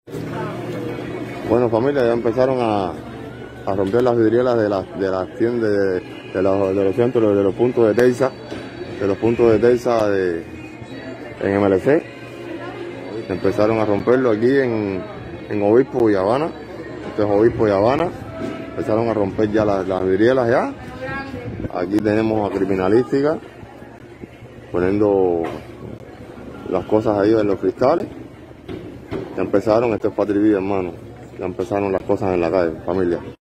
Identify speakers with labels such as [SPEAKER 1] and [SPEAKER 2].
[SPEAKER 1] Bueno, familia, ya empezaron a romper las vidrieras de las tiendas, de los centros, de los puntos de Telsa, en MLC. Empezaron a romperlo aquí en Obispo y Habana. Esto es Obispo y Habana. Empezaron a romper ya las vidrieras ya. Aquí tenemos a Criminalística poniendo las cosas ahí en los cristales. Ya empezaron, esto es Patria y Vida, hermano. Ya empezaron las cosas en la calle, familia.